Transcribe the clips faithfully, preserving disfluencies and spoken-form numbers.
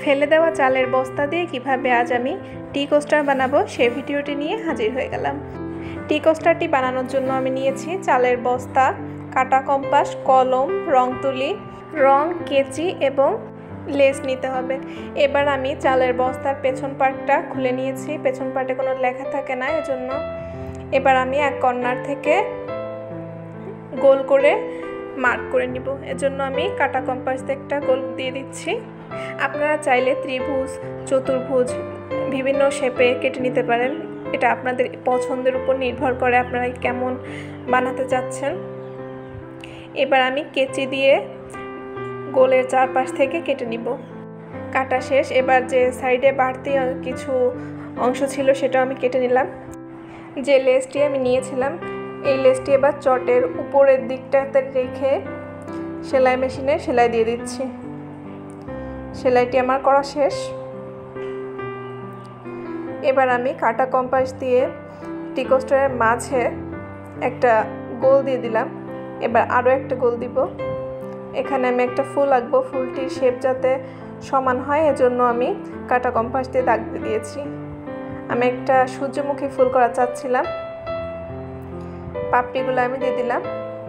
ফেলে দেওয়া চালের বস্তা দিয়ে কিভাবে আজ আমি টি কোস্টার বানাবো সেই ভিডিওটি নিয়ে হাজির হয়ে গেলাম। টি কোস্টারটি বানানোর জন্য আমি নিয়েছি চালের বস্তা, কাটা কম্পাস, কলম, রং তুলি, রং, কেচি এবং লেস নিতে হবে। এবার আমি চালের বস্তার পেছন পার্টটা খুলে নিয়েছি, পেছন পার্টে কোনো লেখা থাকে না, এজন্য এবার আমি এক কর্নার থেকে গোল করে মার্ক করে নিব। এজন্য আমি কাটা কম্পাস দিয়ে একটা গোল দিয়ে দিচ্ছি। আপনারা চাইলে ত্রিভুজ, চতুর্ভুজ বিভিন্ন শেপে কেটে নিতে পারেন, এটা আপনাদের পছন্দের উপর নির্ভর করে আপনারা কেমন বানাতে চাচ্ছেন। এবার আমি কেচি দিয়ে গোলের চারপাশ থেকে কেটে নিব। কাটা শেষ। এবার যে সাইডে বাড়তি কিছু অংশ ছিল সেটা আমি কেটে নিলাম। যে লেসটি আমি নিয়েছিলাম এই লেসটি এবার চটের উপরের দিকটাতে রেখে সেলাই মেশিনে সেলাই দিয়ে দিচ্ছি। সেলাইটি আমার করা শেষ। এবার আমি কাটা কম্পাস দিয়ে টি কোস্টারের মাঝে একটা গোল দিয়ে দিলাম। এবার আরও একটা গোল দিব। এখানে আমি একটা ফুল আঁকবো, ফুলটির শেপ যাতে সমান হয় এজন্য আমি কাটা কম্পাস দিয়ে দাগ দিয়ে দিয়েছি। আমি একটা সূর্যমুখী ফুল করা চাচ্ছিলাম। পাপড়িগুলো আমি দিয়ে দিলাম।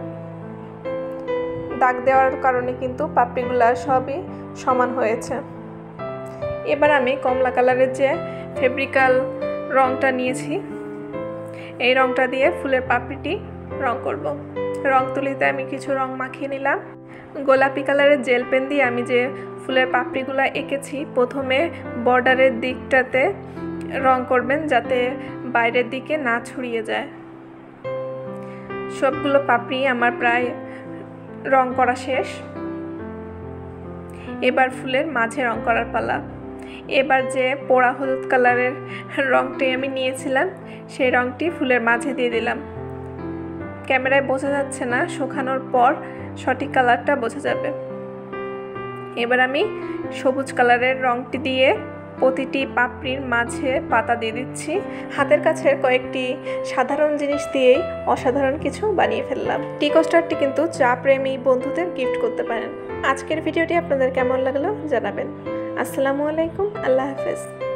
দাগ দেওয়ার কারণে কিন্তু পাপড়িগুলো সবই সমান হয়েছে। এবার আমি কমলা কালারের যে ফেব্রিকাল রংটা নিয়েছি এই রংটা দিয়ে ফুলের পাপড়িটি রং করব। রং তুলিতে আমি কিছু রং মাখিয়ে নিলাম। গোলাপি কালারের জেল পেন দিয়ে আমি যে ফুলের পাপড়িগুলো এঁকেছি প্রথমে বর্ডারের দিকটাতে রং করবেন যাতে বাইরের দিকে না ছড়িয়ে যায়। সবগুলো পাপড়ি আমার প্রায় রং করা শেষ। এবার ফুলের মাঝে রং করার পালা। এবার যে পোড়া হলুদ কালারের রংটি আমি নিয়েছিলাম সেই রংটি ফুলের মাঝে দিয়ে দিলাম। ক্যামেরায় বোঝা যাচ্ছে না, শুকানোর পর সঠিক কালারটা বোঝা যাবে। এবার আমি সবুজ কালারের রংটি দিয়ে প্রতিটি পাপড়ির মাঝে পাতা দিয়ে দিচ্ছি। হাতের কাছের কয়েকটি সাধারণ জিনিস দিয়েই অসাধারণ কিছু বানিয়ে ফেললাম। টি কোস্টারটি কিন্তু চা প্রেমী বন্ধুদের গিফট করতে পারেন। আজকের ভিডিওটি আপনাদের কেমন লাগলো জানাবেন। আসসালামু আলাইকুম, আল্লাহ হাফেজ।